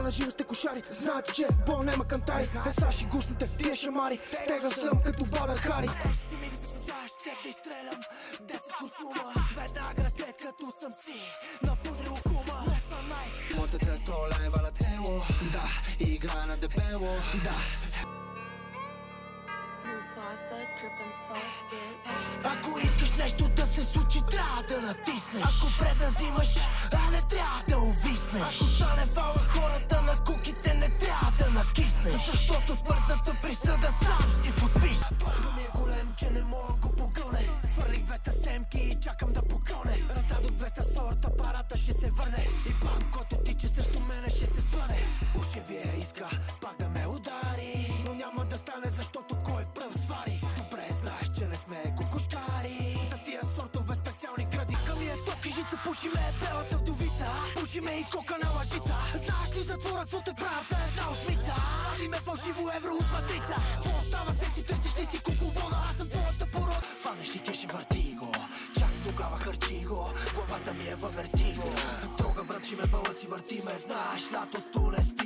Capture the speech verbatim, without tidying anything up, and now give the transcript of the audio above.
на живите кошари. Знаете, че бол нема кантари. Деса ши гушните, тия шамари. Тегъл съм като Бадър Хари. Си ми да се служаваш с теб да изстрелям десет куршума. Веднага след като съм си напудрил кума. Леса Найк моцата сто лева на тело. Да, игра на дебело. Да. Ако искаш нещо да се случи, трябва да натиснеш. Ако предназимаш, а не трябва да увиснеш. Ако стане фала хората на куките, не трябва да накиснеш. Защото смъртната присъда сам си подпиш. Първо ми е голем, че не мога го погоне. Фърлих двеста семки и чакам да поконе. Раздадох двеста сорта, парата ще се върне. И пак, който тича срещу мене, ще се спъне. Уше вие иска пак да ме удари, но няма да стане, защото кой пръв свари. Добре знаеш, че не сме кукушкари. За тия сортове специални гради. Към ми е ток и жица, пуши ме белата вдовица. Пуши ме и кока на лъжица. Знаеш ли затвора, какво те правят за една осмица? Али ме фалшиво евро от матрица. Какво става секси, търсиш ли си кукловода? Аз съм твоята порода. Фанеш ли кеш и върти го, чак тогава хърчи го. Главата ми е във вертиго. Трога бръмчи ме, бълъци върти ме. Знаеш, лятото не спи.